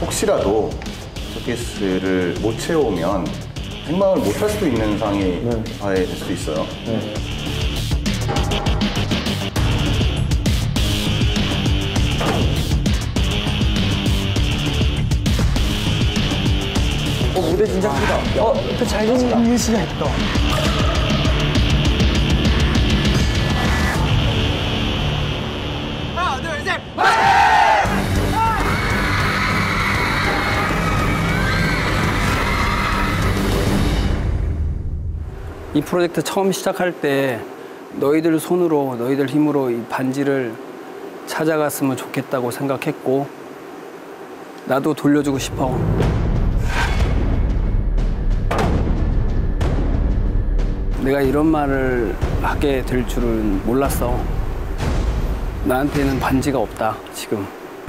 혹시라도 쇼케이스를 못 채우면 생방을 못 할 수도 있는 상황이 될 수도 있어요. 무대 진짜 크다. 그 잘생긴 유시가 있다. 하나, 둘, 셋! 이 프로젝트 처음 시작할 때 너희들 손으로, 너희들 힘으로 이 반지를 찾아갔으면 좋겠다고 생각했고 나도 돌려주고 싶어. 내가 이런 말을 하게 될 줄은 몰랐어. 나한테는 반지가 없다, 지금.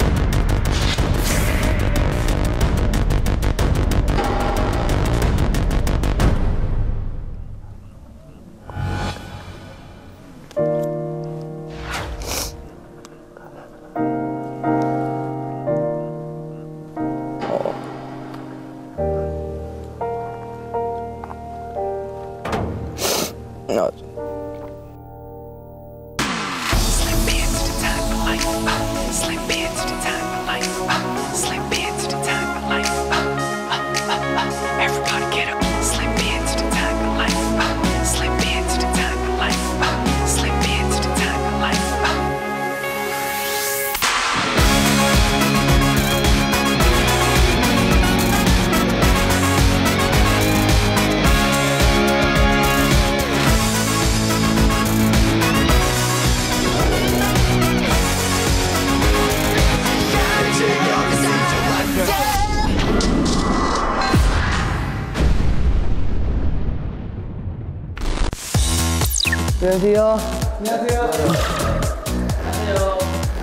안녕하세요. 안녕하세요. 안녕하세요.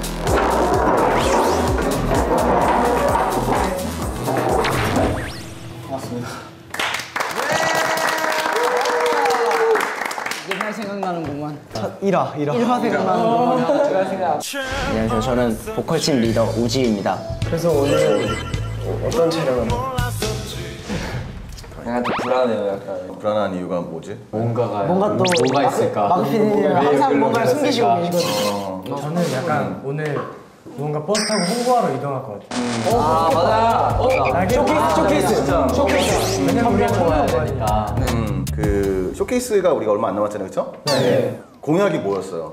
반갑습니다. 옛날 생각나는구만. 첫 1화 생각나는구만. 안녕하세요. 저는 보컬팀 리더 우지입니다. 그래서 오늘 어떤 촬영을? 약간 좀 불안해요. 약간 불안한 이유가 뭐지? 뭔가 또 뭐가 있을까? 마크피디님은 항상 뭔가를 숨기시고 계시거든요. 저는 약간 오늘 뭔가 버스 타고 홍보하러 이동할 것 같아요. 아 맞아. 쇼케이스. 왜냐면 우리가 처음 보니까. 그 쇼케이스가 우리가 얼마 안 남았잖아요, 그렇죠? 네. 공약이 뭐였어요?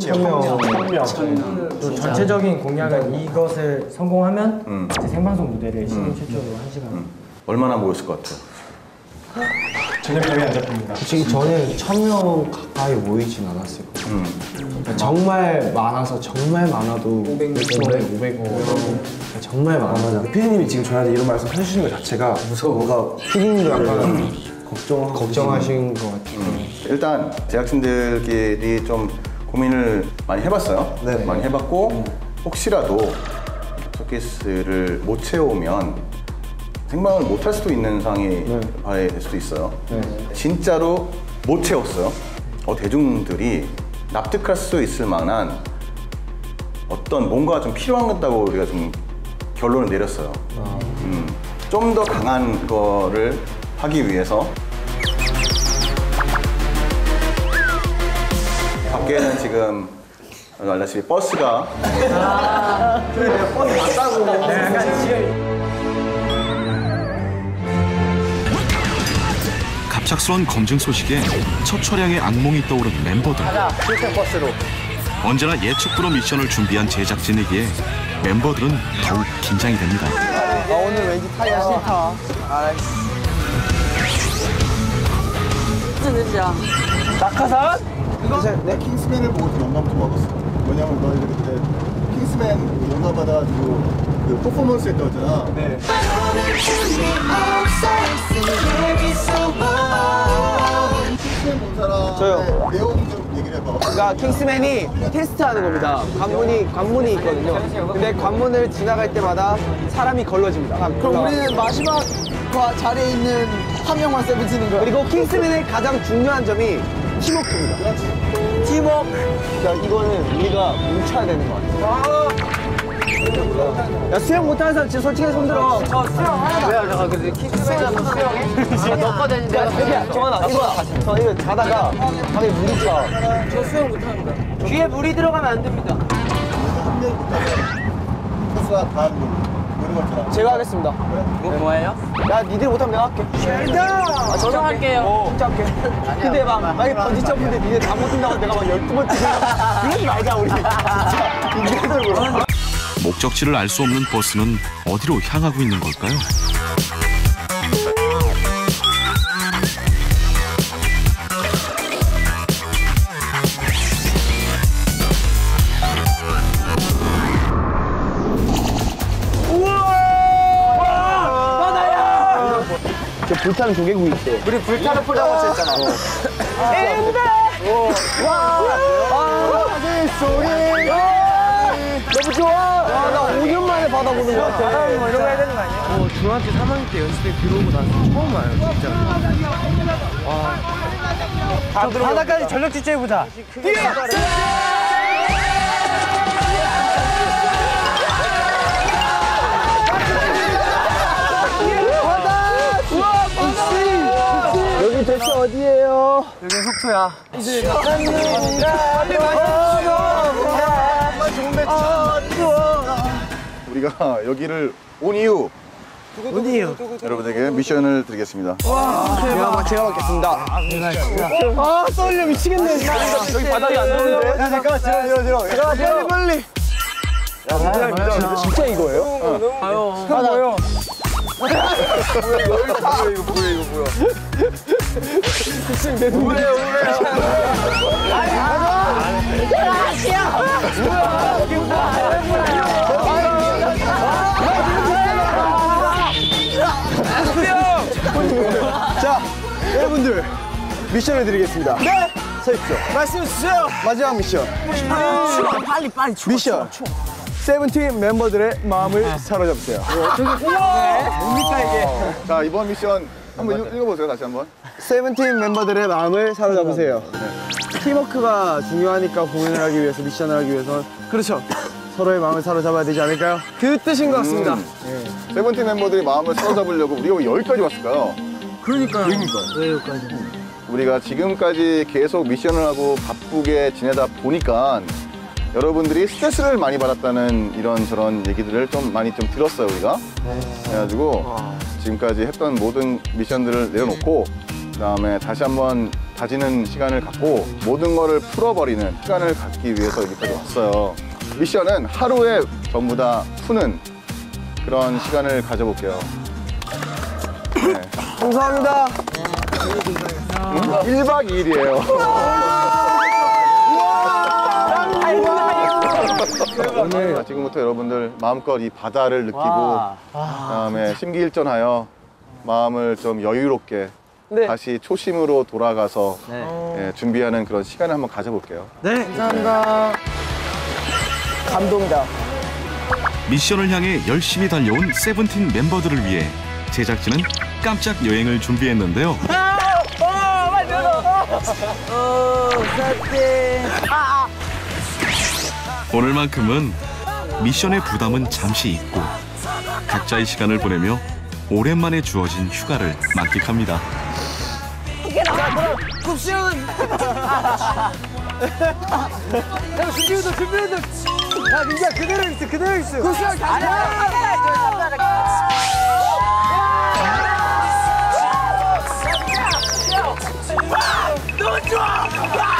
1000명. 또 전체적인 공약은 이것을 성공하면 이제 생방송 무대를 시즌 최초로 1시간. 얼마나 모였을 것 같아요? 전혀 감이 안 잡힙니다. 솔직히 저는 1000명 가까이 모이진 않았어요. 그러니까 정말 많아서 정말 많아도 500 정말 많아서 피디님이 지금 저한테 이런 말씀 해주시는 것 자체가 뭔가 피디님도 약간 걱정하신 것 같아요. 일단 제작진들끼리 좀 고민을 많이 해봤어요. 네. 많이 해봤고 혹시라도 쇼케이스를 못 채우면 생방을 못 할 수도 있는 상황이 될 수도 있어요. 진짜로 못 채웠어요. 대중들이 납득할 수 있을 만한 어떤 뭔가 좀 필요하다고 우리가 좀 결론을 내렸어요. 좀 더 강한 거를 하기 위해서 밖에는 지금 알다시피 버스가 그래 내가 버스 왔다고 갑작스러운 검증 소식에 첫 촬영의 악몽이 떠오른 멤버들. 언제나 예측불허 미션을 준비한 제작진에게 멤버들은 더욱 긴장이 됩니다. 오늘 왠지 타이어 싫다. 진짜. 낙하산? 내 킹스맨을 보고 좀 영감 좀 얻었어. 왜냐면 너희들 그때 킹스맨 영감 받아가지고 그 퍼포먼스 했다고 했잖아. 네. 킹스맨 본 사람 저요. 내용 좀 얘기를 해봐. 그러니까 킹스맨이 테스트하는 겁니다. 관문이 있거든요. 근데 관문을 지나갈 때마다 사람이 걸러집니다. 그럼 우리는 마지막 자리에 있는 한 명만 세븐틴인 거야. 그리고 킹스맨의 가장 중요한 점이 팀워크입니다. 팀워크. 그러니까 이거는 우리가 뭉쳐야 되는 것 같아요. 야 수영 못하는 사람 지금 솔직히 손들어. 저 수영 하나도. 야 잠깐 근데 킥스맨이라서 수영해? 넣었거든. 내가 정한아 이거 이거 자다가 방에 물이 차. 저 수영 못합니다. 귀에 물이 들어가면 안 됩니다. 제가 하겠습니다. 뭐예요? 야 니들 못하면 내가 할게. 저도 할게요. 진짜 할게. 근데 막 만약에 번지 점프인데 니네 다 못한다고 내가 막 12번 찍어. 그러지 말자 우리. 진짜 인간적으로. 목적지를 알 수 없는 버스는 어디로 향하고 있는 걸까요? 저 불타는 조개구이 있대. 우리 불타는 포장마차 했잖아. 인베! 와! 소리! 너무 좋아! 와, 나 5년 만에 받아보는 것 같아. 이런 거 해야 되는 거 아니야? 중학교 3학년 때 연습생 들어오고 나서 처음 와요, 진짜. 바다까지 전력 질주해보자. 뛰어! 여기 대체 어디예요? 여기 속초야. 이제 우리가 여기를 온 이유 여러분에게 미션을 드리겠습니다. 제가 받겠습니다. 아 떨려 미치겠네. 여기 바닥이 안 나오는데. 야 잠깐만 들어. 빨리. 야 진짜 이거예요? 뭐예요? 이거 뭐야? 지금 내 뭐예요? 아니 가자. 자, 여러분들 미션을 드리겠습니다. 네. 서 있죠. 말씀 주세요. 마지막 미션. 빨리 미션. 세븐틴 멤버들의 마음을 사로잡으세요. 뭡니까 이게? 자, 이번 미션 한번 읽어보세요. 다시 한번. 세븐틴 멤버들의 마음을 사로잡으세요. 팀워크가 중요하니까 공연을 하기 위해서, 미션을 하기 위해서 그렇죠. 서로의 마음을 사로잡아야 되지 않을까요? 그 뜻인 것 같습니다. 세븐틴 멤버들이 마음을 사로잡으려고 우리가 왜 여기까지 왔을까요? 그러니까요. 왜 여기까지? 우리가 지금까지 계속 미션을 하고 바쁘게 지내다 보니까 여러분들이 스트레스를 많이 받았다는 이런저런 얘기들을 좀 많이 좀 들었어요, 우리가. 그래가지고 지금까지 했던 모든 미션들을 내려놓고 그다음에 다시 한번 다지는 시간을 갖고 모든 거를 풀어버리는 시간을 갖기 위해서 여기까지 왔어요. 미션은 하루에 전부 다 푸는 그런 시간을 가져볼게요. 네. 감사합니다. 1박 2일이에요. 오늘 지금부터 여러분들 마음껏 이 바다를 느끼고 그다음에 심기일전하여 마음을 좀 여유롭게 다시 초심으로 돌아가서 예, 준비하는 그런 시간을 한번 가져볼게요. 네, 감사합니다. 감동이다. 미션을 향해 열심히 달려온 세븐틴 멤버들을 위해 제작진은 깜짝 여행을 준비했는데요. 오늘만큼은 미션의 부담은 잠시 잊고 각자의 시간을 보내며 오랜만에 주어진 휴가를 만끽합니다. 굽시은. 야 준비운동. 야 민기야 그대로 있어. 굽시은 너무 좋아.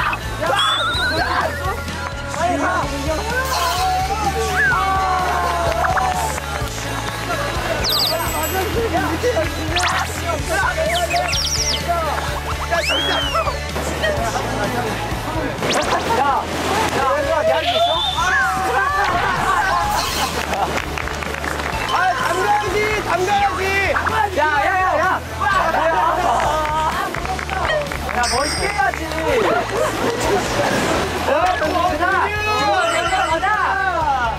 담가야지. 야. 야 멋있게 해야지. 가자.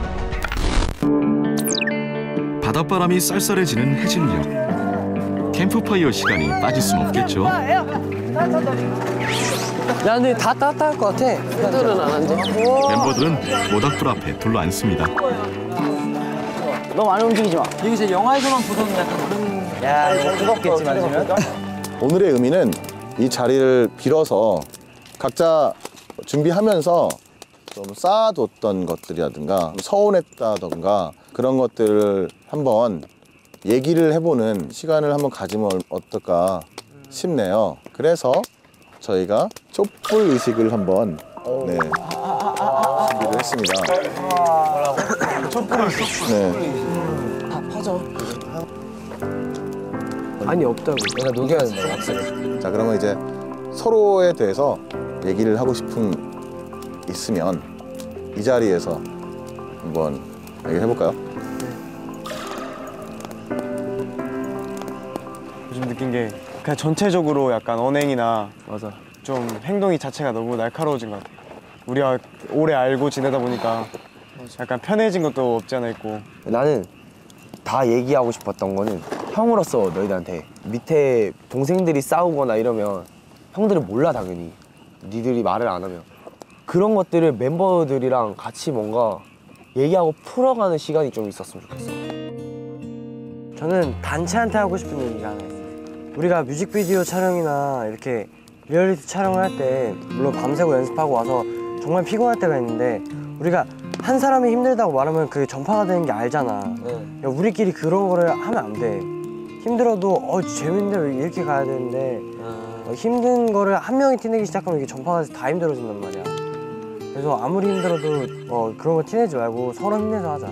바닷바람이 쌀쌀해지는 해질녘. 캠프파이어 시간이 빠질 순 없겠죠. 야, 근데 다 따뜻할 것 같아. 애들은 안 앉아. 멤버들은 모닥불 앞에 둘러앉습니다. 너무 많이 움직이지 마. 이게 이제 영화에서만 보던 약간 그런. 야, 뜨겁겠지만 지금. 오늘의 의미는 이 자리를 빌어서 각자 준비하면서 좀 쌓아뒀던 것들이라든가 서운했다던가 그런 것들을 한번 얘기를 해보는 시간을 한번 가지면 어떨까 싶네요. 그래서 저희가 촛불 의식을 한번 준비를 했습니다. 촛불 의식? 네. 아니, 없다고. 내가 녹여야 된다, 왁스를. 자, 그러면 이제 서로에 대해서 얘기를 하고 싶은 있으면 이 자리에서 한번 얘기를 해볼까요? 요즘 느낀 게 그냥 전체적으로 약간 언행이나 좀 행동이 자체가 너무 날카로워진 것 같아요. 우리가 오래 알고 지내다 보니까 약간 편해진 것도 없지 않아 있고. 나는 다 얘기하고 싶었던 거는 형으로서 너희들한테 밑에 동생들이 싸우거나 이러면 형들은 몰라 당연히 니들이 말을 안 하면 그런 것들을 멤버들이랑 같이 뭔가 얘기하고 풀어가는 시간이 좀 있었으면 좋겠어. 저는 단체한테 하고 싶은 얘기가 하나 있어요. 우리가 뮤직비디오 촬영이나 이렇게 리얼리티 촬영을 할 때 물론 밤새고 연습하고 와서 정말 피곤할 때가 있는데 우리가 한 사람이 힘들다고 말하면 그게 전파가 되는 게 알잖아. 야, 우리끼리 그런 거를 하면 안 돼. 힘들어도 재밌는데 왜 이렇게 가야 되는데 힘든 거를 한 명이 티내기 시작하면 이게 전파가 돼서 다 힘들어진단 말이야. 그래서 아무리 힘들어도 그런 거 티내지 말고 서로 힘내서 하자.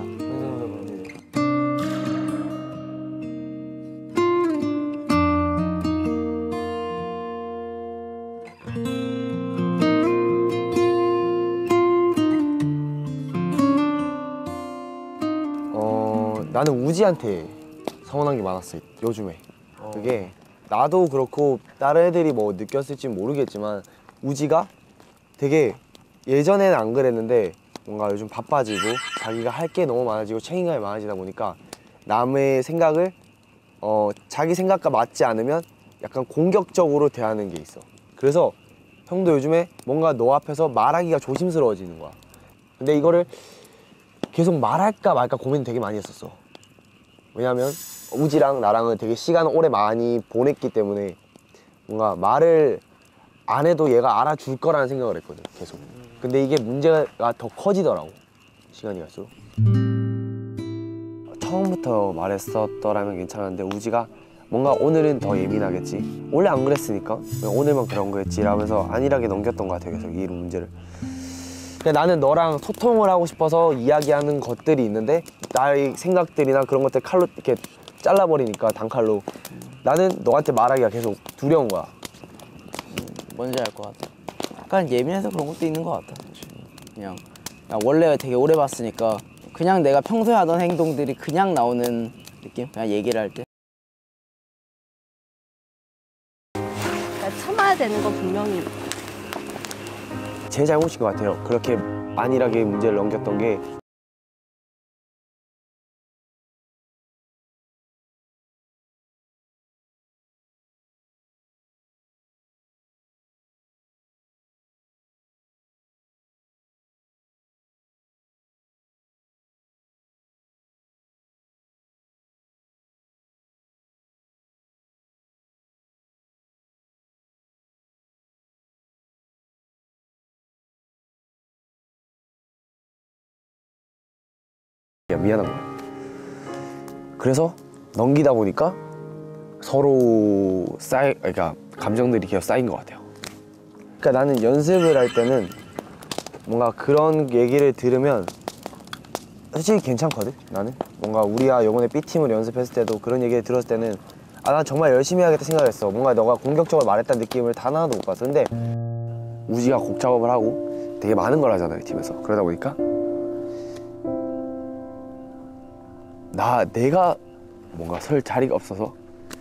나는 우지한테 서운한 게 많았어 요즘에. 그게 나도 그렇고 다른 애들이 뭐 느꼈을지 모르겠지만 우지가 되게 예전에는 안 그랬는데 뭔가 요즘 바빠지고 자기가 할 게 너무 많아지고 책임감이 많아지다 보니까 남의 생각을 자기 생각과 맞지 않으면 약간 공격적으로 대하는 게 있어. 그래서 형도 요즘에 뭔가 너 앞에서 말하기가 조심스러워지는 거야. 근데 이거를 계속 말할까 말까 고민 되게 많이 했었어. 왜냐면 우지랑 나랑은 되게 시간을 오래 많이 보냈기 때문에 뭔가 말을 안 해도 얘가 알아줄 거라는 생각을 했거든 계속. 근데 이게 문제가 더 커지더라고 시간이 갈수록. 처음부터 말했었더라면 괜찮았는데 우지가 뭔가 오늘은 더 예민하겠지, 원래 안 그랬으니까 오늘만 그런 거였지 라면서 안일하게 넘겼던 것 같아 계속 이 문제를. 근데 나는 너랑 소통을 하고 싶어서 이야기하는 것들이 있는데 나의 생각들이나 그런 것들 칼로 이렇게 잘라버리니까 단칼로 나는 너한테 말하기가 계속 두려운 거야. 뭔지 알 것 같아. 약간 예민해서 그런 것도 있는 것 같아. 그냥 원래 되게 오래 봤으니까 그냥 내가 평소에 하던 행동들이 그냥 나오는 느낌? 그냥 얘기를 할 때. 참아야 되는 건 분명히 제 잘못인 것 같아요. 그렇게 안일하게 문제를 넘겼던 게. 미안한 거야. 그래서 넘기다 보니까 서로 그러니까 감정들이 계속 쌓인 것 같아요. 그러니까 나는 연습을 할 때는 뭔가 그런 얘기를 들으면 솔직히 괜찮거든. 나는 뭔가 우리가 요번에 B팀을 연습했을 때도 그런 얘기를 들었을 때는 난 정말 열심히 해야겠다 생각했어. 뭔가 너가 공격적으로 말했다는 느낌을 단 하나도 못 봤어. 근데 우지가 곡 작업을 하고 되게 많은 걸 하잖아요 팀에서. 그러다 보니까 내가 뭔가 설 자리가 없어서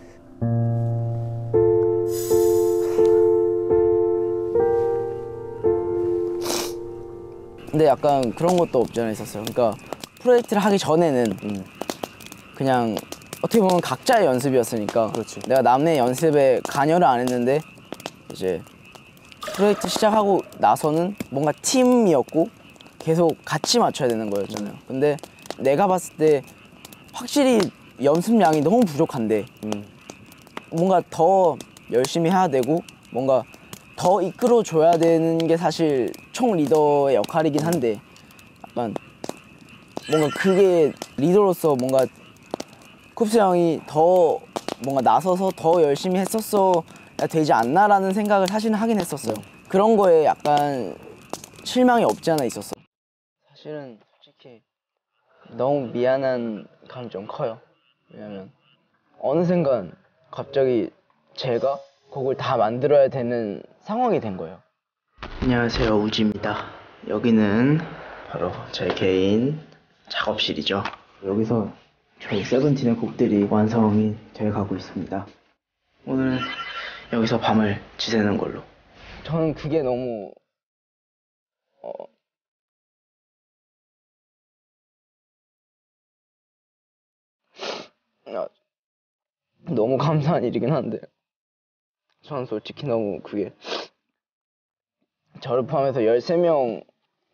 근데 약간 그런 것도 없지 않아 있었어요. 그러니까 프로젝트를 하기 전에는 그냥 어떻게 보면 각자의 연습이었으니까 그렇지. 내가 남의 연습에 관여를 안 했는데 이제 프로젝트 시작하고 나서는 뭔가 팀이었고 계속 같이 맞춰야 되는 거였잖아요. 근데 내가 봤을 때 확실히 연습량이 너무 부족한데 뭔가 더 열심히 해야 되고 뭔가 더 이끌어줘야 되는 게 사실 총 리더의 역할이긴 한데 약간 뭔가 그게 리더로서 뭔가 쿱스 형이 더 뭔가 나서서 더 열심히 했었어야 되지 않나라는 생각을 사실은 하긴 했었어요. 그런 거에 약간 실망이 없지 않아 있었어. 사실은 솔직히 너무 미안한 감이 좀 커요. 왜냐면 어느 순간 갑자기 제가 곡을 다 만들어야 되는 상황이 된 거예요. 안녕하세요, 우지입니다. 여기는 바로 제 개인 작업실이죠. 여기서 저희 세븐틴의 곡들이 완성이 되어 가고 있습니다. 오늘은 여기서 밤을 지새는 걸로. 저는 그게 너무 너무 감사한 일이긴 한데 저는 솔직히 너무 그게 저를 포함해서 13명의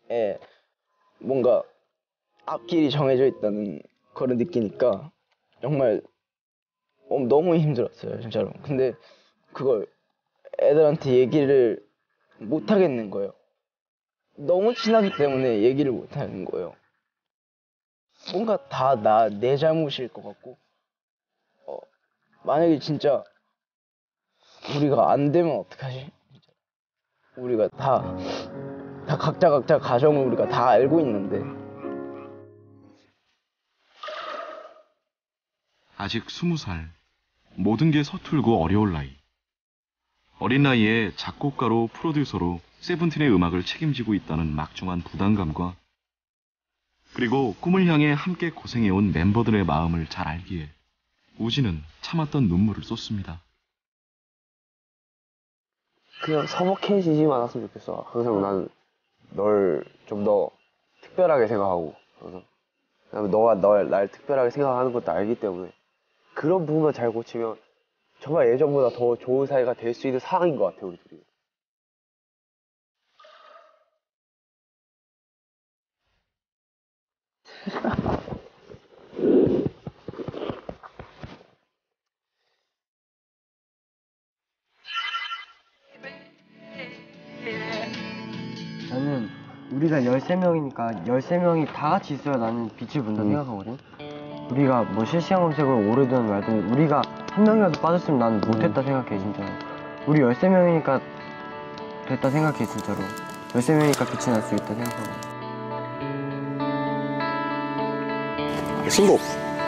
뭔가 앞길이 정해져 있다는 걸 느끼니까 정말 너무 힘들었어요, 진짜로. 근데 그걸 애들한테 얘기를 못 하겠는 거예요. 너무 친하기 때문에 얘기를 못 하는 거예요. 뭔가 다 내 잘못일 것 같고 만약에 진짜 우리가 안 되면 어떡하지? 우리가 다 각자 가정을 우리가 다 알고 있는데. 아직 20살. 모든 게 서툴고 어려울 나이. 어린 나이에 작곡가로 프로듀서로 세븐틴의 음악을 책임지고 있다는 막중한 부담감과 그리고 꿈을 향해 함께 고생해온 멤버들의 마음을 잘 알기에 우지는 참았던 눈물을 쏟습니다. 그냥 서먹해지지만 않았으면 좋겠어. 항상 난 널 좀 더 특별하게 생각하고, 그다음에 너가 날 특별하게 생각하는 것도 알기 때문에 그런 부분만 잘 고치면 정말 예전보다 더 좋은 사이가 될 수 있는 상황인 것 같아, 우리 둘이. 나는 우리가 13명이니까 13명이 다 같이 있어야 나는 빛을 본다 생각하거든. 우리가 뭐 실시간 검색을 오르든 말든 우리가 한 명이라도 빠졌으면 난 못했다 생각해, 진짜로. 우리 13명이니까 됐다 생각해, 진짜로. 13명이니까 빛이 날 수 있다 생각하고. 신곡.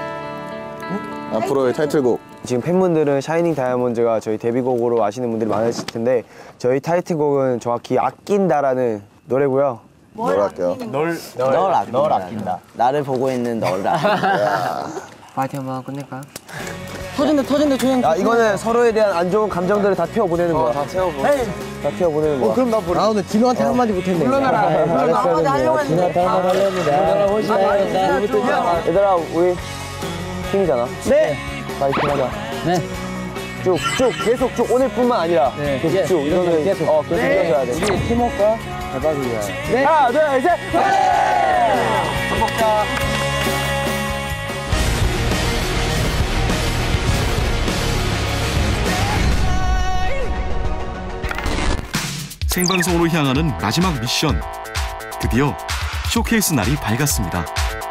앞으로의 타이틀곡. 지금 팬분들은 샤이닝 다이아몬드가 저희 데뷔곡으로 아시는 분들이 많으실 텐데 저희 타이틀곡은 정확히 아낀다라는 노래고요. 뭘 할게요? 널 아낀다. 나를 보고 있는 너를 아낀다. 파이팅 한번 하고 끝낼까요? 터진다 조용. 야, 이거는 서로에 대한 안 좋은 감정들을 다 태워보내는 거야. 다 태워보내는 거야. 그럼 나 오늘 진우한테 한마디 못했네. 물러나라. 나한테 하려고 했는데. 진우한테 한마디 합니다. 얘들아, 우리 팀이잖아. 네. 파이팅 하자. 네. 쭉 계속 쭉 오늘뿐만 아니라 계속 쭉 이거는 계속 이어져야 돼. 우리 팀워크가 대박이야. 네. 하나, 둘, 셋. 밥 먹자. 생방송으로 향하는 마지막 미션. 드디어 쇼케이스 날이 밝았습니다.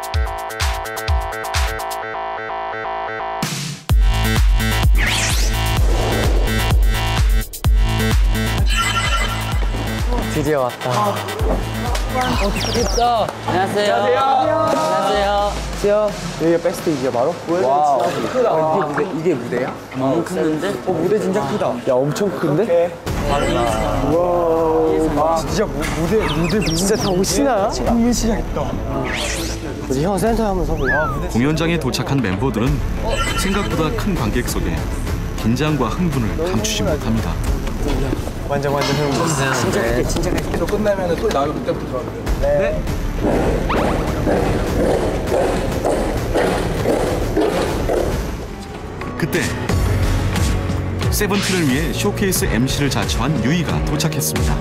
드디어 왔다. 좋겠다. 안녕하세요. 안녕하세요. 여기가 백스테이지야 바로? 와우. 크다. 이게 무대야? 너무 큰데? 무대 진짜 크다. 야, 엄청 큰데? 우와. 진짜 무대 진짜 다 오시나? 지금 시작했다. 우리 형 센터에 한번 서보자. 공연장에 도착한 멤버들은 생각보다 큰 관객 속에 긴장과 흥분을 감추지 못합니다. 완전 흥분. 진짜 또 끝나면 소리 나면 그때부터 들어가면 돼요. 그때 세븐틴을 위해 쇼케이스 MC를 자처한 유이가 도착했습니다.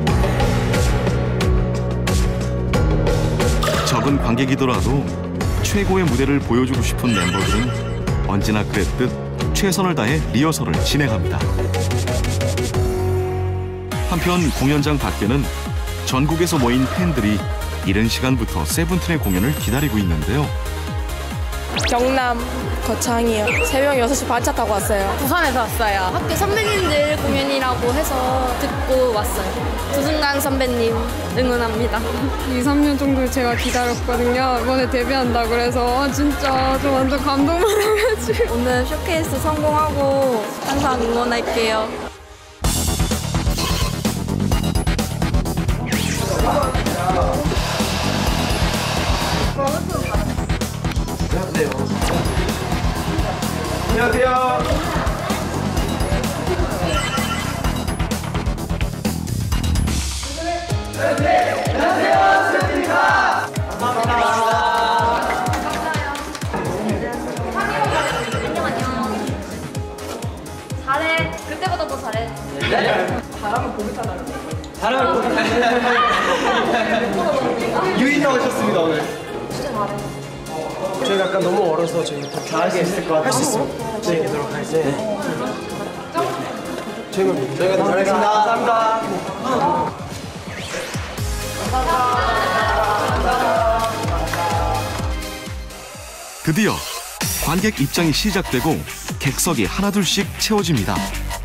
적은 관객이더라도 최고의 무대를 보여주고 싶은 멤버들은 언제나 그랬듯 최선을 다해 리허설을 진행합니다. 한편 공연장 밖에는 전국에서 모인 팬들이 이른 시간부터 세븐틴의 공연을 기다리고 있는데요. 경남 거창이요. 새벽 6시 반차 타고 왔어요. 부산에서 왔어요. 학교 선배님들 공연이라고 해서 듣고 왔어요. 조승관 선배님 응원합니다. 2, 3년 정도 제가 기다렸거든요. 이번에 데뷔한다 그래서 진짜 저 완전 감동 받아가지고. 오늘 쇼케이스 성공하고 항상 응원할게요. 안녕하세요. 잘해. 그때보다 더 잘해. 잘하면 보기 잘하는 잘하면 보기 유인형 오셨습니다 오늘. 진짜 잘해. 저희가 약간 너무 어려서 저희 더 잘하게 했을 것 같아요. 할 수 있어요? 네, 되도록 하겠습니다. 저희가 더 잘하겠습니다. 감사합니다. 드디어 관객 입장이 시작되고 객석이 하나둘씩 채워집니다.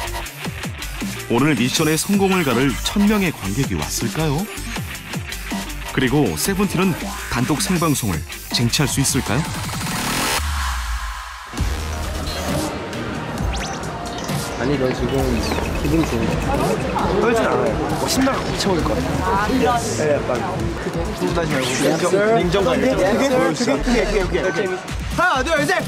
오늘 미션의 성공을 가를 1000명의 관객이 왔을까요? 그리고 세븐틴은 단독 생방송을 쟁취할 수 있을까요? 아니 너 지금 기분이 좋으니까 떨진 않아요. 신나게 미쳐버릴 것 같아. 네, 약간 힘들다지 말고 냉정감이 그게 하나 둘 셋.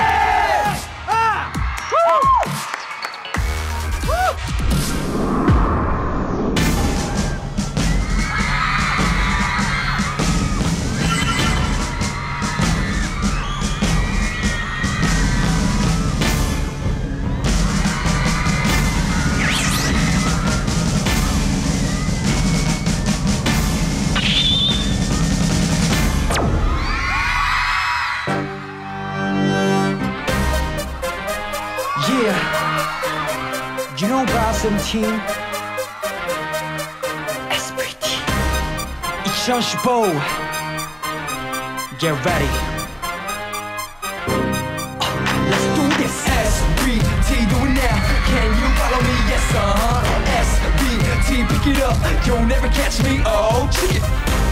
You know about 17 SPT 2015 Get ready Let's do this SBT do it now Can you follow me? Yes SBT pick it up You'll never catch me Oh shit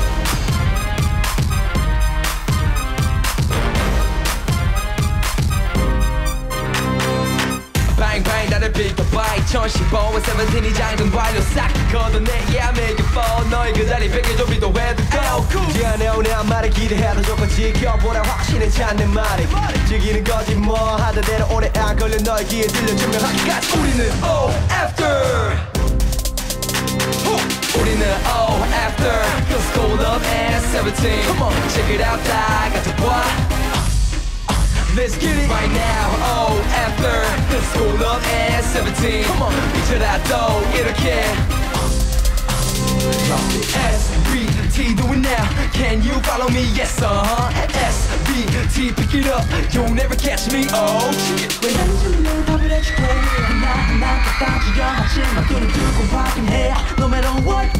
나를 비켜봐 2015에 세븐틴이 장전 완료 싹 걷어내 Yeah I make it fall 너의 그 자리 베개 좀 비도해도 돼 미안해 오늘 한 말을 기대해도 조금 지켜보라 확신에 찾는 말이 즐기는 거지 뭐 하던 대로 오래 안 걸려 너의 귀에 들려주면 하기까지 우리는 O after 우리는 O after Cause school up and 17 Come on check it out 다 같이 봐 Let's get it right now, oh, after School up and 17 Come on, 미쳐라도 이렇게 SBT do it now Can you follow me? Yes, SBT pick it up You'll never catch me, oh, shit 왜 난줄래 답을 해줄게 하나하나 다 따지려하지만 눈을 뜨고 확인해 No matter what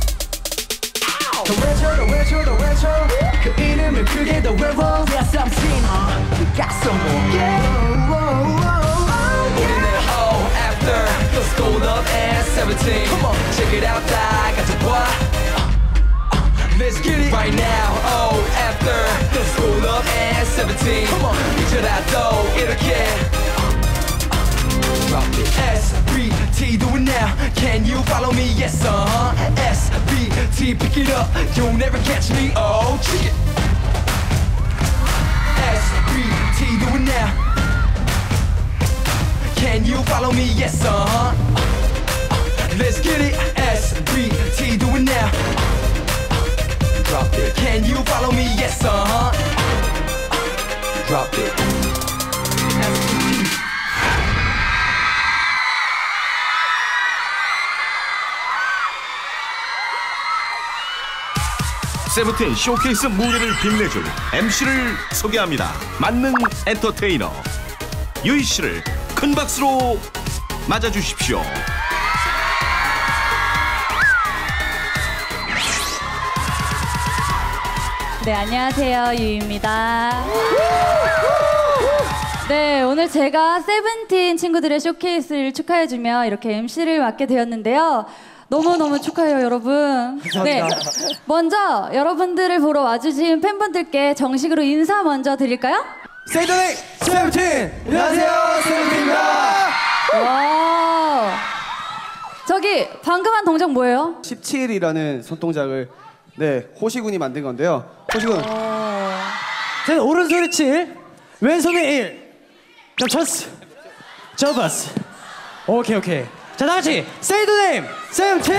더 외쳐 그 이름을 크게 더 외워 Yes I'm seen We got some more 우리는 O after Cause school up and 17 Come on check it out 다 같이 봐 Let's get it right now O after Cause school up and 17 Come on 미쳐라도 이렇게 Drop it SBT do it now Can you follow me? Yes SBT pick it up You'll never catch me Oh shit SBT do it now Can you follow me? Yes Let's get it SBT do it now Drop it Can you follow me? Yes Drop it SBT 세븐틴 쇼케이스 무대를 빛내줄 MC를 소개합니다. 만능 엔터테이너 유희 씨를 큰 박수로 맞아주십시오. 네, 안녕하세요. 유희입니다. 네, 오늘 제가 세븐틴 친구들의 쇼케이스를 축하해주며 이렇게 MC를 맡게 되었는데요. 너무너무 축하해요, 여러분. 네, 먼저 여러분들을 보러 와주신 팬분들께 정식으로 인사 먼저 드릴까요? 세이더넥 세븐틴! 안녕하세요, 세븐틴입니다. 와, 저기 방금 한 동작 뭐예요? 17이라는 손동작을 호시군이 만든 건데요. 호시군. 자, 오른손에 7, 왼손에 1. 그럼 접었어. 오케이. 자, 다 같이 Say the name, 세븐틴.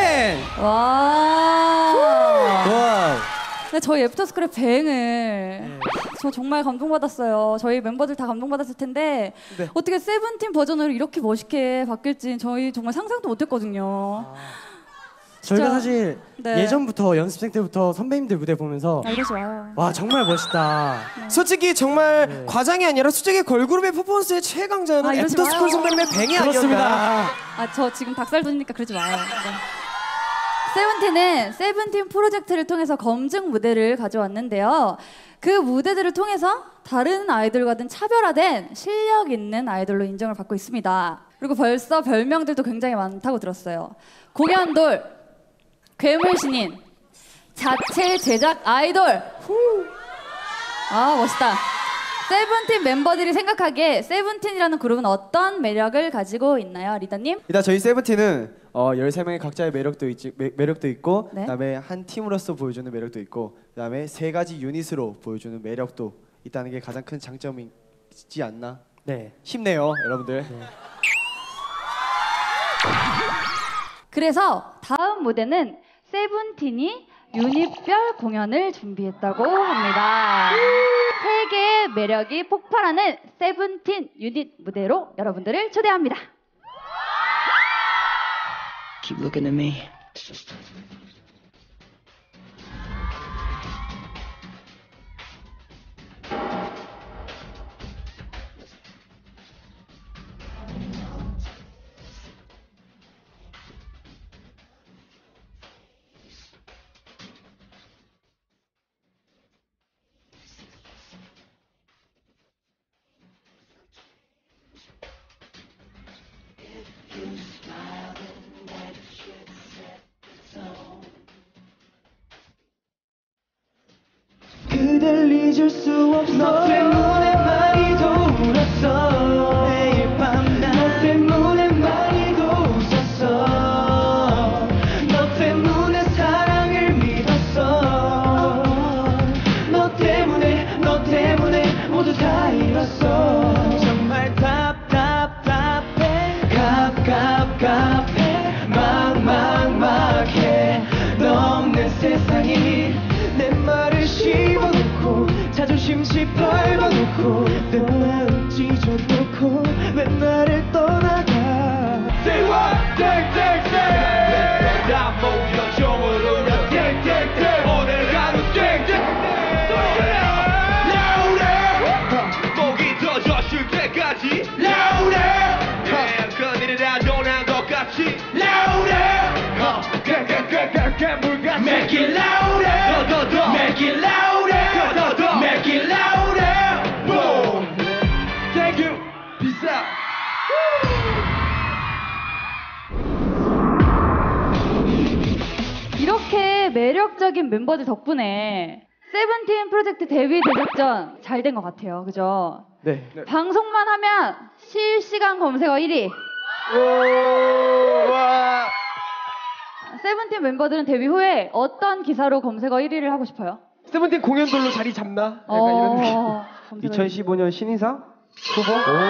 와. 네, 저희 애프터스쿨의 뱅을 저 정말 감동받았어요. 저희 멤버들 다 감동받았을 텐데 어떻게 세븐틴 버전으로 이렇게 멋있게 바뀔지 저희 정말 상상도 못했거든요. 저희가 사실 네. 예전부터 연습생 때부터 선배님들 무대 보면서 이러지 마요. 와 정말 멋있다. 솔직히 정말 과장이 아니라 수직의 걸그룹의 퍼포먼스의 최강자는 애프터스쿨 선배님의 뱅이 아니었나. 저 지금 닭살 돋으니까 그러지 마요. 네. 세븐틴은 세븐틴 프로젝트를 통해서 검증 무대를 가져왔는데요. 그 무대들을 통해서 다른 아이돌과는 차별화된 실력 있는 아이돌로 인정을 받고 있습니다. 그리고 벌써 별명들도 굉장히 많다고 들었어요. 공연돌, 괴물신인, 자체 제작 아이돌. 아, 멋있다. 세븐틴 멤버들이 생각하기에 세븐틴이라는 그룹은 어떤 매력을 가지고 있나요, 리더님? 일단 저희 세븐틴은 13명의 각자의 매력도 있고 네. 그다음에 한 팀으로서 보여주는 매력도 있고 그다음에 3가지 유닛으로 보여주는 매력도 있다는 게 가장 큰 장점이지 않나 싶네요, 여러분들. 그래서 다음 무대는 세븐틴이 유닛별 공연을 준비했다고 합니다. 세계의 매력이 폭발하는 세븐틴 유닛 무대로 여러분들을 초대합니다. Keep looking at me. 그댈 잊을 수 없어. 너 때문에 많이 돌았어. 매일 밤 너 때문에 많이 웃었어. 너 때문에 사랑을 믿었어. 너 때문에 모두 다 잃었어. 정말 답답해. 갑갑해. 막막해. 너 없는 세상이 내 말을 씹어놓고 자존심 짓밟아놓고 내 마음 찢어놓고 왜 나를 떠나가. Say what? 땡땡땡 나 모여 종을 울려 땡땡땡 오늘 하루 땡땡 목이 터졌을 때까지 louder 그들이라도 난 것 같이 louder 물같이 make it louder 더 make it louder 더 make it louder boom thank you peace out. 이렇게 매력적인 멤버들 덕분에 세븐틴 프로젝트 데뷔 대작전 잘 된 것 같아요. 그죠? 네. 방송만 하면 실시간 검색어 1위. 세븐틴 멤버들은 데뷔 후에 어떤 기사로 검색어 1위를 하고 싶어요? 세븐틴 공연돌로 자리 잡나? 약간 이런 느낌. 2015년 신인상 후보.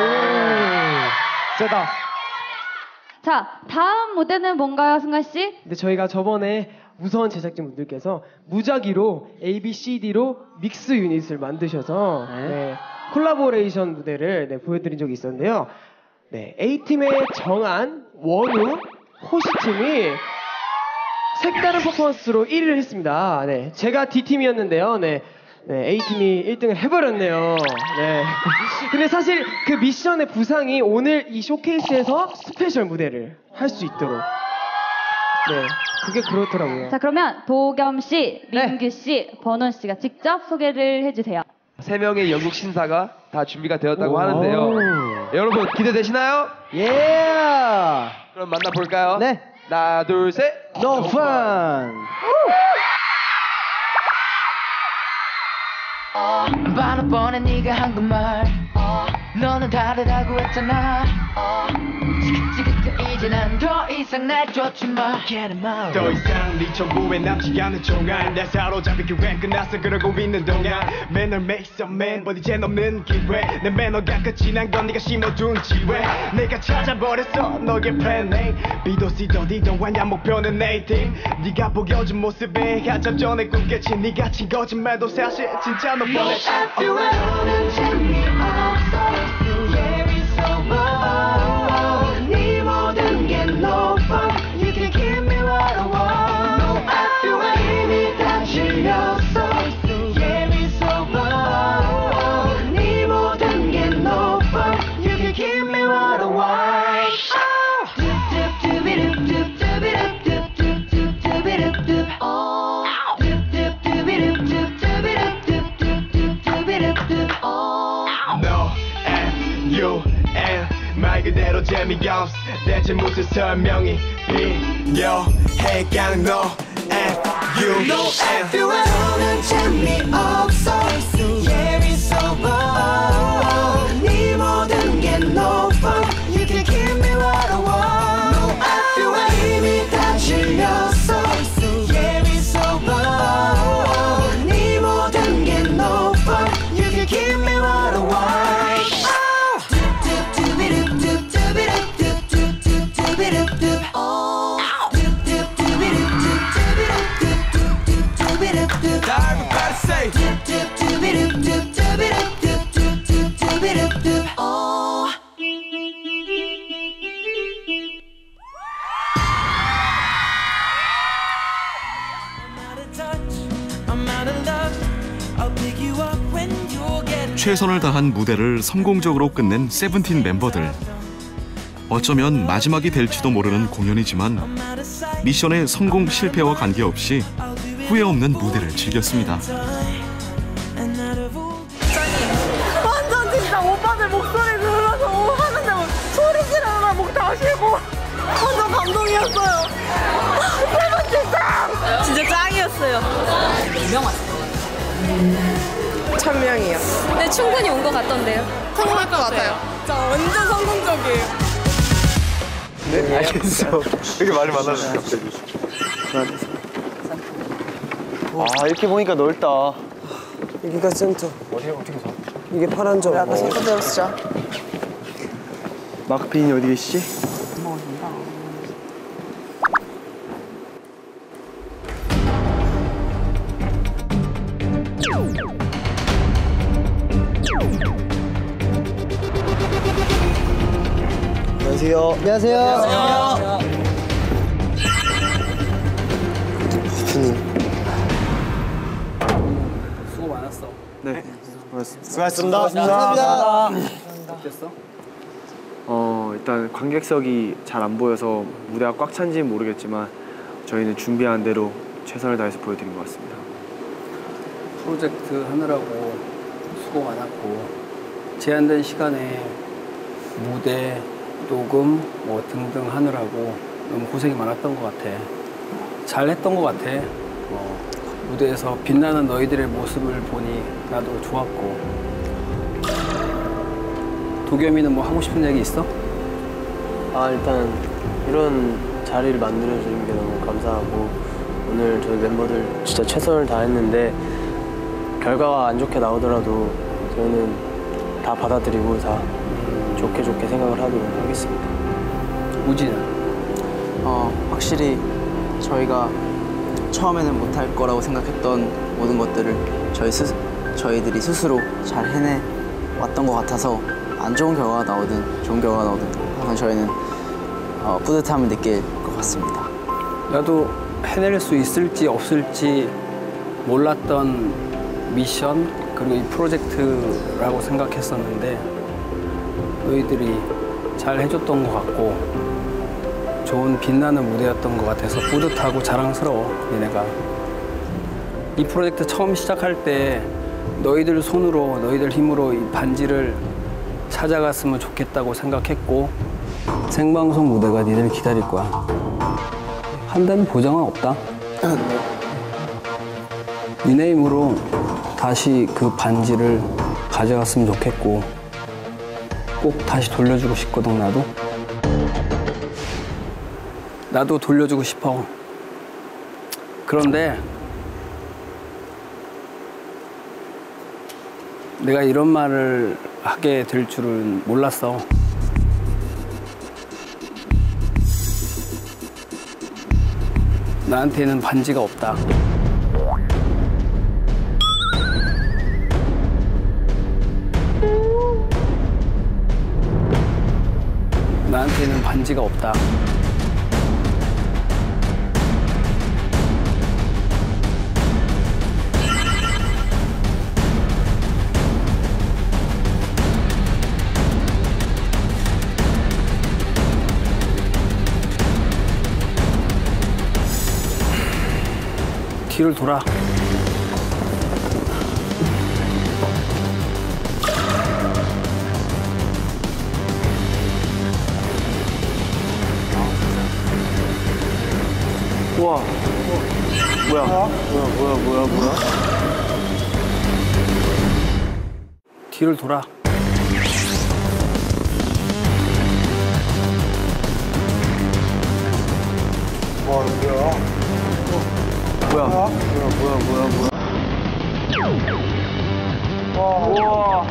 세다. 자, 다음 무대는 뭔가요, 승관 씨? 근데 저희가 저번에 무서운 제작진분들께서 무작위로 ABCD로 믹스 유닛을 만드셔서 콜라보레이션 무대를 보여드린 적이 있었는데요. A팀의 정한, 원우, 호시팀이 색다른 퍼포먼스로 1위를 했습니다. 네, 제가 D팀이었는데요. 네, A팀이 1등을 해버렸네요. 네. 근데 사실 그 미션의 부상이 오늘 이 쇼케이스에서 스페셜 무대를 할 수 있도록. 네, 그게 그렇더라고요. 자, 그러면 도겸 씨, 민규 씨, 버논 씨가 직접 소개를 해주세요. 3명의 연극 신사가 다 준비가 되었다고 하는데요. 여러분 기대되시나요? 예! 그럼 만나볼까요? 네. 하나, 둘, 셋. No fun. 바라보는 네가 한 그 말 너는 다르다고 했잖아 지긋지긋해 이제 난 더 이상 날 쫓지 마 더 이상 네 정보에 남지 않은 총알 날 사로잡힌 기회 끝났어 그러고 있는 동안 매너 make some man but 이젠 없는 기회 내 매너가 끝이 난 건 네가 심어둔 지뢰 내가 찾아버렸어 너의 plan A B도 C도 D도 아냐 목표는 A-team 네가 보여준 모습에 한참 전에 꿈깼지 네가 친 거짓말도 사실 진짜 너 뻔했지 너는 재미없어 Yeah it's over 네 모든 게 no fun You can give me what I want No I feel 이미 다 질렸어 Yeah it's over 네 모든 게 no fun You can give me what I want 말 그대로 재미없어 대체 무슨 설명이 필요해 그냥 no and you No and you 너는 재미없어 Yeah it's over 네 모든 게 no fun You can give me what I want No and you 이미 다 질렸어 Yeah it's over 네 모든 게 no fun You can give me what I want Everybody say 최선을 다한 무대를 성공적으로 끝낸 세븐틴 멤버들. 어쩌면 마지막이 될지도 모르는 공연이지만 미션의 성공 실패와 관계없이 후회 없는 무대를 즐겼습니다. 완전 진짜 오빠들 목소리 들어서 하는데 소리 지르면 목 다 쉬고 완전 감동이었어요. 세븐틴 짱! 진짜 짱이었어요. 몇 명 왔어요? 1000명이요. 근데 충분히 온 것 같던데요? 성공할 것 같아요. 진짜 완전 성공적이에요. 네, 알겠어. 이렇게 말이 많아졌어, 갑자기. 아, 이렇게 보니까 넓다. 여기가 센터. 어떻게 가? 이게 파란 점. 아까 센터대로 쓰자. 마크 빈이 어디 계시지? 안녕하세요. 안녕하세요. 수고 많았어. 네. 수고하셨습니다. 감사합니다. 어땠어? 일단 관객석이 잘 안 보여서 무대가 꽉 찬지는 모르겠지만 저희는 준비한 대로 최선을 다해서 보여드린 것 같습니다. 프로젝트 하느라고 수고 많았고 제한된 시간에 무대, 녹음 뭐 등등 하느라고 너무 고생이 많았던 것 같아. 잘했던 것 같아. 무대에서 빛나는 너희들의 모습을 보니 나도 좋았고. 도겸이는 뭐 하고 싶은 얘기 있어? 일단 이런 자리를 만들어주는 게 너무 감사하고 오늘 저희 멤버들 진짜 최선을 다했는데 결과가 안 좋게 나오더라도 저희는 다 받아들이고 다 좋게 생각을 하도록 하겠습니다. 우진은? 확실히 저희가 처음에는 못할 거라고 생각했던 모든 것들을 저희들이 스스로 잘 해내왔던 것 같아서 안 좋은 결과가 나오든 좋은 결과가 나오든 항상 저희는 뿌듯함을 느낄 것 같습니다. 나도 해낼 수 있을지 없을지 몰랐던 미션 그리고 이 프로젝트라고 생각했었는데 너희들이 잘 해줬던 것 같고 좋은 빛나는 무대였던 것 같아서 뿌듯하고 자랑스러워. 니네가 이 프로젝트 처음 시작할 때 너희들 손으로 너희들 힘으로 이 반지를 찾아갔으면 좋겠다고 생각했고 생방송 무대가 니들 기다릴 거야. 한다는 보장은 없다. 니네 힘으로 다시 그 반지를 가져갔으면 좋겠고 꼭 다시 돌려주고 싶거든. 나도 돌려주고 싶어. 그런데 내가 이런 말을 하게 될 줄은 몰랐어. 나한테는 반지가 없다. 나한테는 반지가 없다. 뒤를 돌아. 우와. 뭐야. 뒤를 돌아. 뭐야. 우와.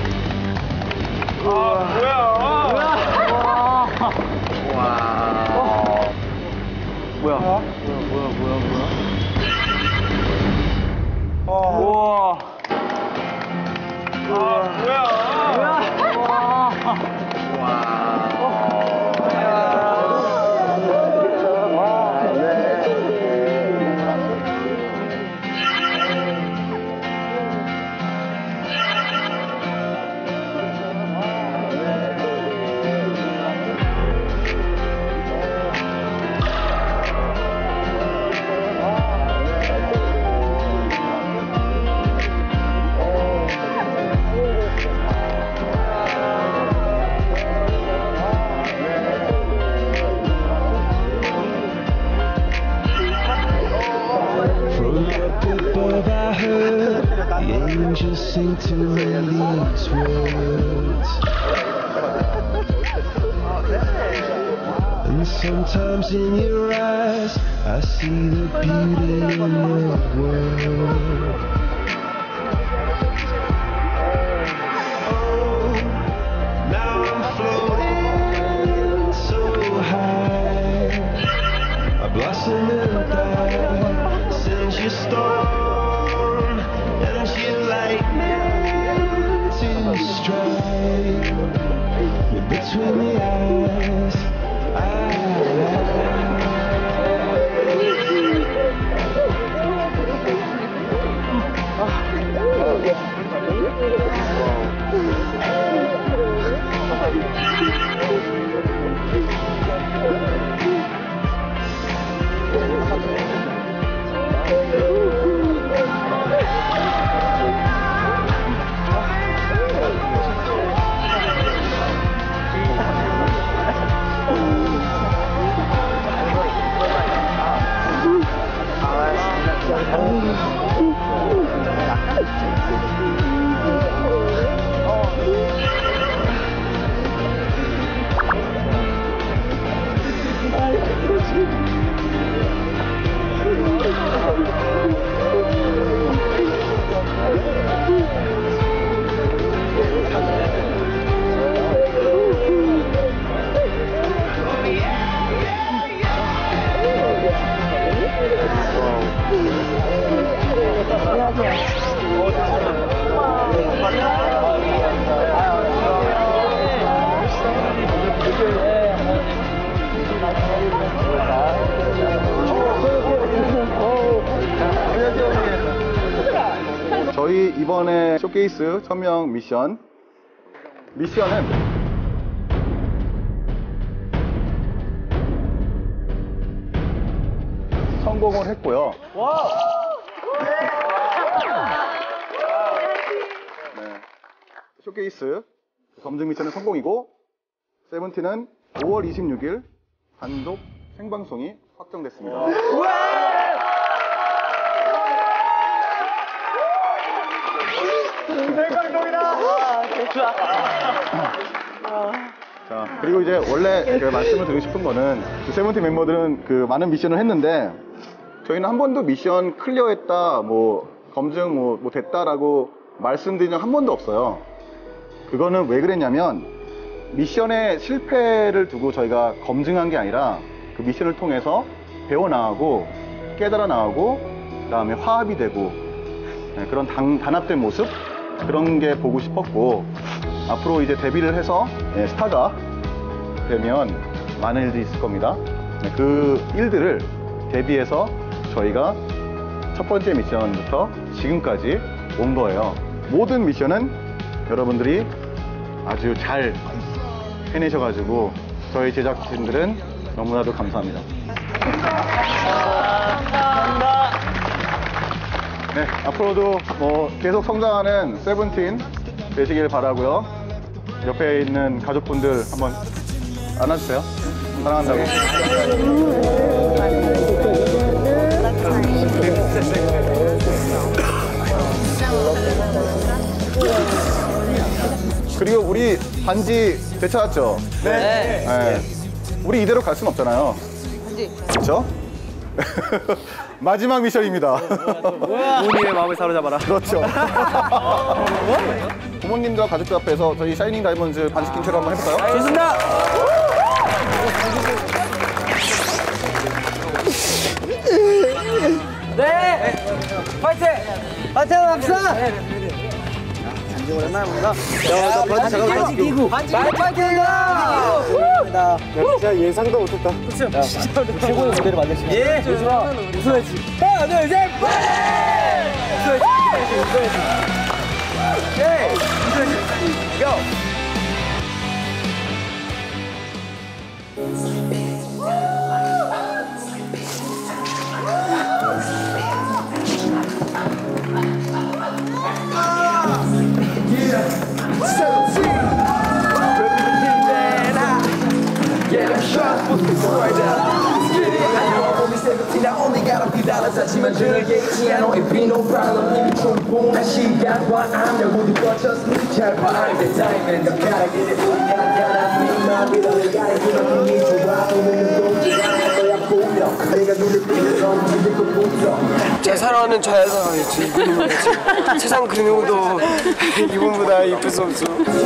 Angels sing to me these words, and sometimes in your eyes I see the beauty in the world. Oh, now I'm floating so high, a blossom and die since you storm. Strike between the eyes. 안녕하세요. 저희 이번에 쇼케이스 천명 미션은 성공을 했고요. 네. 쇼케이스 검증 미션은 성공이고 세븐틴은 5월 26일 단독 생방송이 확정됐습니다. 자, 그리고 이제 원래 제가 말씀을 드리고 싶은 거는 그 세븐틴 멤버들은 그 많은 미션을 했는데 저희는 한 번도 미션 클리어했다, 뭐 검증 뭐 됐다라고 말씀드린 적 한 번도 없어요. 그거는 왜 그랬냐면 미션의 실패를 두고 저희가 검증한 게 아니라 그 미션을 통해서 배워나가고 깨달아 나가고 그다음에 화합이 되고 그런 단합된 모습 그런 게 보고 싶었고 앞으로 이제 데뷔를 해서 스타가 되면 많은 일들이 있을 겁니다. 그 일들을 대비해서 저희가 첫 번째 미션부터 지금까지 온 거예요. 모든 미션은 여러분들이 아주 잘 해내셔가지고 저희 제작진들은 너무나도 감사합니다. 네, 앞으로도 뭐 계속 성장하는 세븐틴 되시길 바라고요. 옆에 있는 가족분들 한번 안아주세요. 사랑한다고. 그리고 우리 반지 되찾았죠? 네. 네. 우리 이대로 갈 순 없잖아요. 그렇죠? 마지막 미션입니다. 부모님의 마음을 사로잡아라. 그렇죠. 부모님과 가족들 앞에서 저희 샤이닝 다이몬즈 반지 킹처를 한번 해볼까요? 좋습니다. 네! 파이팅! 파이팅 합시다! 반지 오랜만에 봅니다. 자, 반지 끼고! 파이팅이다! 진짜 예상도 못했다. 그쵸? 진짜 최고의 무대를 만드시네. 예! 좋아. 웃어야지. 하나, 둘, 셋! 웃어야지. 예! 웃어야지. 고! I only got a few dollars 하지만 즐기지 않아 It be no problem 이미 충분한 시간과 암을 모두 거쳤으니 잘 봐 The time and the gotta get it 우리 간단한 미만 믿어를 가야 기분이 좋아 오늘은 또 지나갈 거야 보며 내가 눈을 뜨면 믿을 것 보여 제 사랑하는 자연사랑이지. 세상 그 누구도 이분보다 이쁠 수 없어.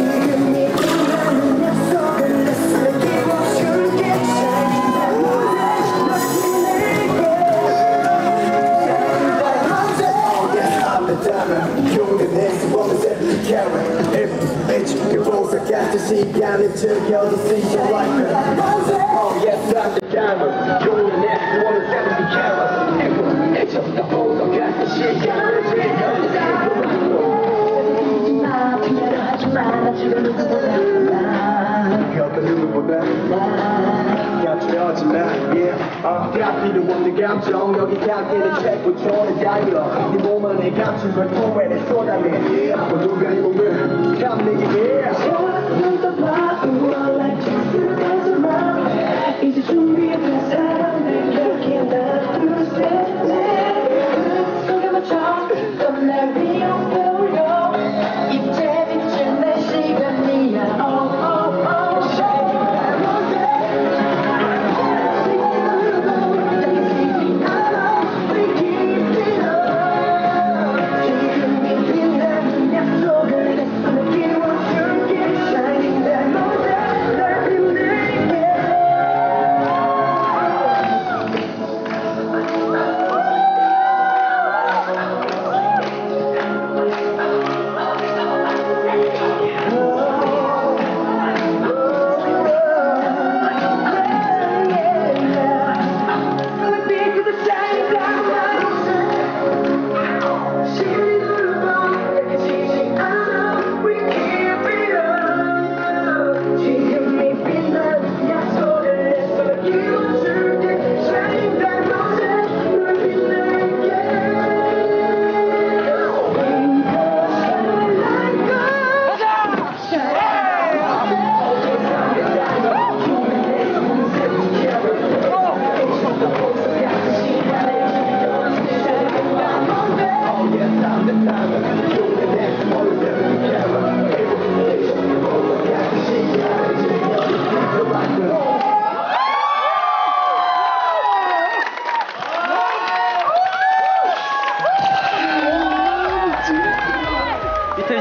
시간을 즐겨도 see your life Oh yes I'm the camera 용을 내 원을 70 cameras 애초부터 보석같은 시간을 즐겨도 하지마 피해를 하지마 나 지금 누구보다 그 어떤 누구보다 gat주려지마 yeah 다 필요 없는 감정 여기 닿기는 책고 좋은 달려 네 몸 안에 감춘 걸 토해내 쏟아내 모두가 이 몸을 감내게 해 이제 준비된 사람들 느낀다 둘셋넷 속에 맞춰 날 위로 떠올려 이제 미친 내 시간이야 oh oh oh 지금 이 빛나는 약속을 했으면 끼워줄게 Shining down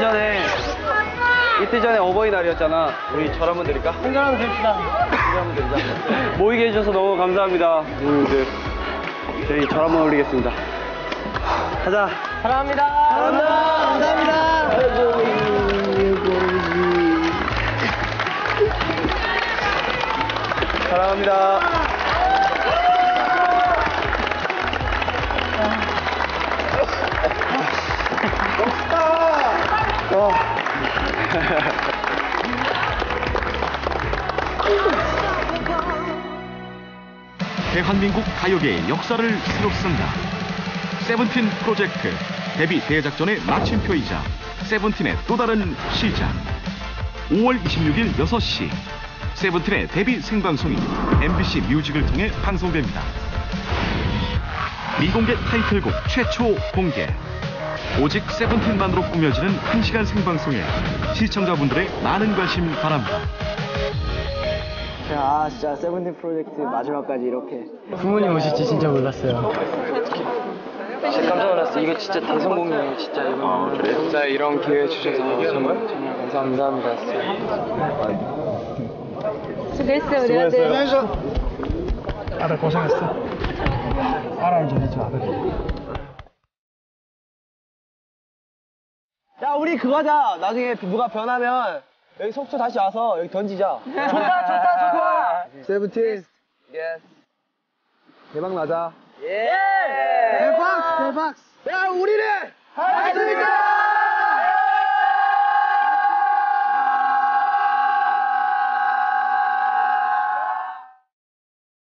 이틀 전에 어버이날이었잖아. 우리 절 한번 드릴까? 한절 한번 드립시다. 한번 드리자. 모이게 해주셔서 너무 감사합니다. 저희 절 한번 올리겠습니다. 가자. 사랑합니다. 감사합니다. 사랑합니다. 대한민국 가요계의 역사를 새로 쓴다. 세븐틴 프로젝트 데뷔 대작전의 마침표이자 세븐틴의 또 다른 시작. 5월 26일 6시 세븐틴의 데뷔 생방송이 MBC 뮤직을 통해 방송됩니다. 미공개 타이틀곡 최초 공개. 오직 세븐틴만으로 꾸며지는 1시간 생방송에 시청자분들의 많은 관심 바랍니다. 진짜 세븐틴 프로젝트 마지막까지 이렇게 부모님 오실지 진짜 몰랐어요. 진짜 깜짝 놀랐어. 이거 진짜 대성공이에요. 진짜 이거. 그래? 진짜 이런 기회 주셔서 정말 감사합니다. 수고했어요, 우리 아들. 아들 고생했어. 사랑 좀 해줘, 아들. 야, 우리 그거 하자. 나중에 누가 변하면 여기 속초 다시 와서 여기 던지자. 좋다. 세븐틴. 대박 나자. 대박. 야, 우리는 할 수 있다.